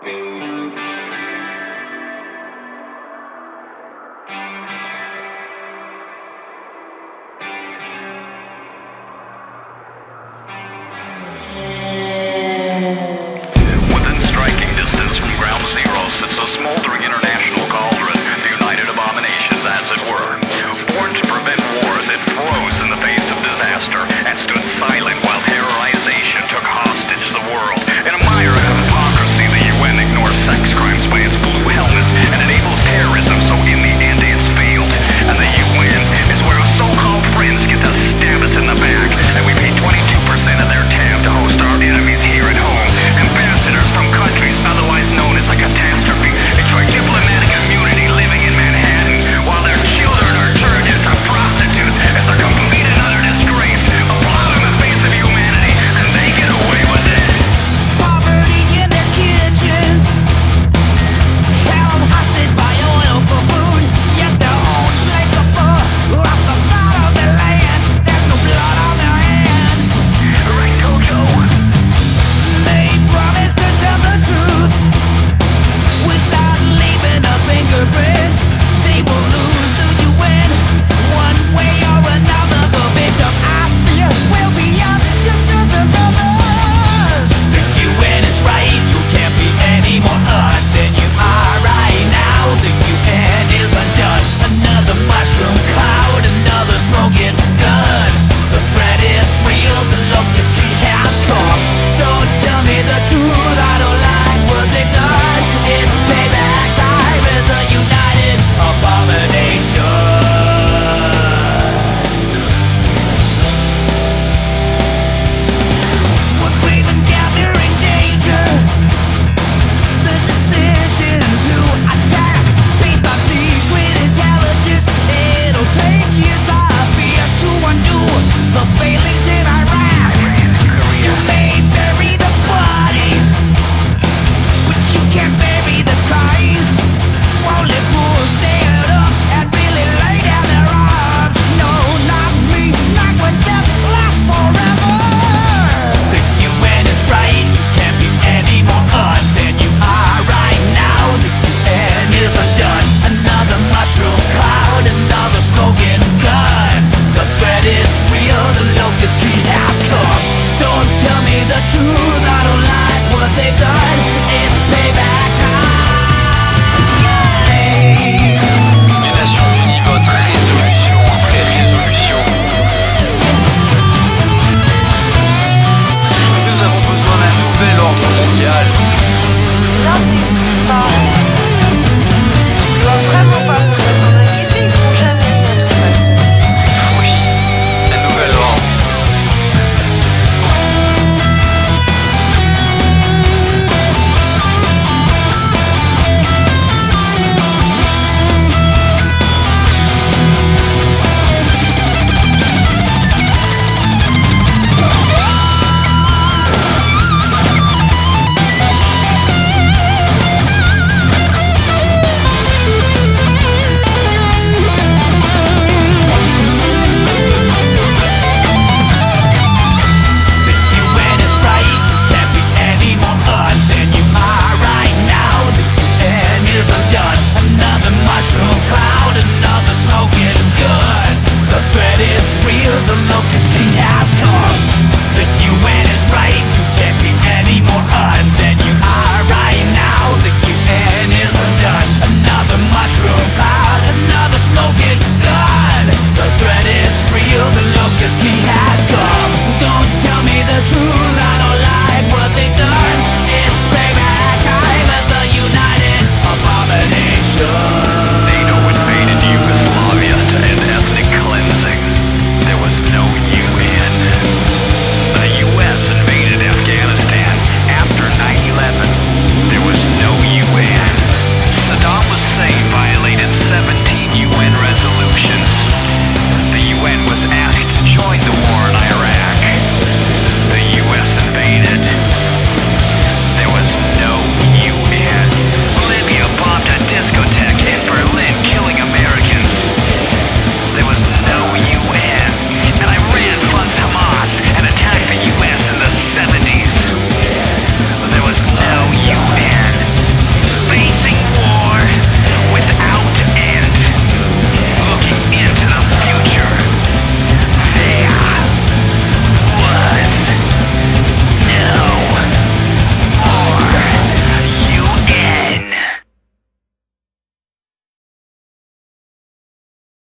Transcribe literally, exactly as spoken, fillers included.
Within striking distance from ground zero sits a smoldering international cauldron, the united abominations as it were. Born to prevent wars, it froze in the face of disaster and stood silent while terrorization took hostage the world. In a mire of hypocrisy, the U N ignores sex crimes by its blue helmets and enables terrorism, so in the end it's failed. And the U N is where our so-called friends get to stab us in the back, and we pay twenty-two percent of their tab to host our enemies here at home. Ambassadors from countries otherwise known as a catastrophe enjoy diplomatic immunity living in Manhattan, while their children are turned into prostitutes as a complete and utter disgrace, a blot on the face of humanity, and they get away with it. Poverty in their kitchens, held hostage by oil for food, yet their own plates of food off the bottom of their lands. There's no blood on their hands. Right, Coco? They promise to tell the truth without leaving a fingerprint. They will lose the U N one way or another. The victim I fear will be our sisters and brothers. The U N is right. You can't be any more earth than you are right now. The U N is undone. Another mushroom cloud, another smoking gun. The threat is real. The locust tree has come. Don't tell me the truth. I don't like what they've done. It's payback time as a united abomination. We're craving, gathering danger. The decision to attack based on secret intelligence. It'll take years of fear to undo the failings in Iraq. You may bury the bodies, but you can't bury the crimes. Only fools stand up and really lay down their arms. No, not me, not when death lasts forever. The U N is right. You can't be any more earth than you are right now. The U N is undone. Another mushroom cloud, another smoking gun. The threat is real. The locust tree has come. Don't tell me the truth. I don't like what they've done. It's payback time. Les Nations Unies votent résolution après résolution. Nous avons besoin d'un nouvel ordre mondial. Love n'existe pas.